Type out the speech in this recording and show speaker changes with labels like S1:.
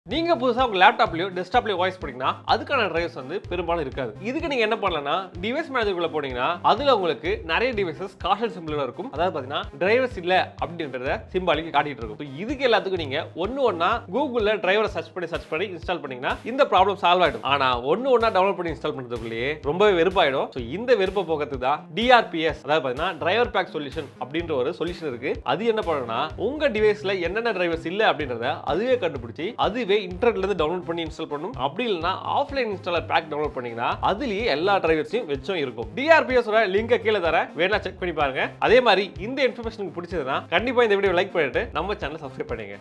S1: நீங்க புதுசா உங்க லேப்டாப்லயோ டெஸ்க்டாப்லயோ வாய்ஸ் போட்டீங்கன்னா அதுக்கான டிரைவர்ஸ் வந்து பெரும்பாலும் இருக்காது. இதுக்கு நீங்க என்ன பண்ணலாம்னா டிவைஸ் மேனேஜருக்குள்ள போனீங்கன்னா அதுல உங்களுக்கு நிறைய டிவைசஸ் காஷன் சிம்பிளா இருக்கும். அதாவது பாத்தீங்கன்னா டிரைவர்ஸ் இல்ல அப்படின்றத சிம்பாலிக்கு காட்டிட்டு இருக்கும். இதுக்கு எல்லாத்துக்கும் நீங்க ஒண்ணா கூகுள்ல டிரைவரை சர்ச் பண்ணி இன்ஸ்டால் பண்ணீங்கன்னா இந்த ப்ராப்ளம் சால்வ் ஆயிடும். ஆனா ஒண்ணா டவுன்லோட் பண்ணி இன்ஸ்டால் பண்றதுக்குள்ளேயே ரொம்பவே வெறுப்பாயிடும். சோ இந்த வெறுப்பை போக்குறதுக்கு தான் DRPS அதாவது பாத்தீங்கன்னா டிரைவர் பேக் சொல்யூஷன் அப்படின்ற ஒரு சொல்யூஷன் இருக்கு. அது என்ன பண்ணும்னா உங்க டிவைஸ்ல என்னென்ன டிரைவர்ஸ் இல்ல அப்படின்றத அதுவே கண்டுபிடிச்சி அதுவே இன்டர்நெட்ல இருந்து டவுன்லோட் பண்ணி இன்ஸ்டால் பண்ணும். அப்படி இல்லனா ஆஃப்லைன் இன்ஸ்டாலர் பேக் டவுன்லோட் பண்ணீங்கன்னா அதுலயே எல்லா டிரைவர்ஸையும் வெச்சும் இருக்கும். DRPS ஓட லிங்கை கீழ தரேன், வேணா செக் பண்ணி பாருங்க. அதே மாதிரி இந்த இன்ஃபர்மேஷன் உங்களுக்கு பிடிச்சதுன்னா கண்டிப்பா இந்த வீடியோ லைக் பண்ணிட்டு நம்ம சேனலை சப்ஸ்கிரைப் பண்ணுங்க.